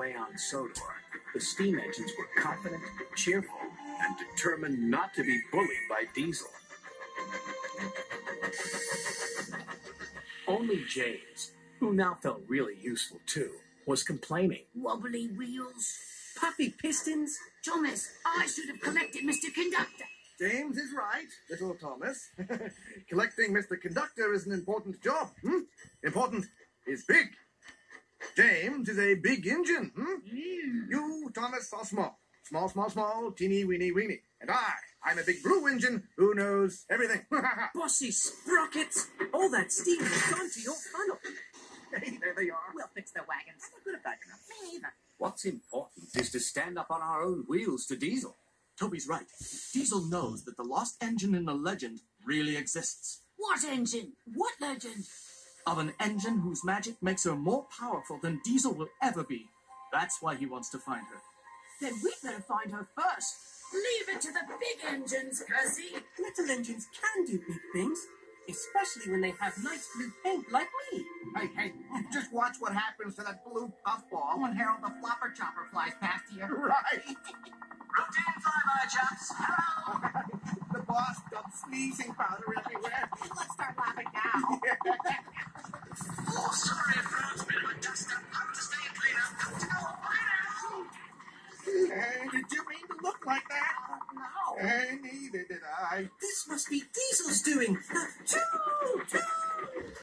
way on Sodor, the steam engines were confident, cheerful, and determined not to be bullied by Diesel. Only James, who now felt really useful too, was complaining. Wobbly wheels. Puffy pistons. Thomas, I should have collected Mr. Conductor. James is right, little Thomas. Collecting Mr. Conductor is an important job. Important is big. James is a big engine. You, Thomas, are small. Small, small, small, teeny, weeny, weeny. And I'm a big blue engine who knows everything. Bossy sprockets. All that steam has gone to your funnel. Hey, there they are. We'll fix the wagons. I'm not good at backing up. Me either. What's important is to stand up on our own wheels to Diesel. Toby's right. Diesel knows that the lost engine in the legend really exists. What engine? What legend? Of an engine whose magic makes her more powerful than Diesel will ever be. That's why he wants to find her. Then we better find her first. Leave it to the big engines, Gussie. Little engines can do big things, especially when they have nice blue paint like me. Hey, just watch what happens to that blue puffball when Harold the Flopper Chopper flies past you. Right. Routine flyby, chaps. Hello. The boss dumped sneezing powder everywhere. Let's start laughing now. Oh, sorry, France. Bit of a dust-up. Have to stay and clean up. Got to go. Bye now. Did you mean to look like that? No. Neither did I. This must be Diesel's doing. Choo! Choo!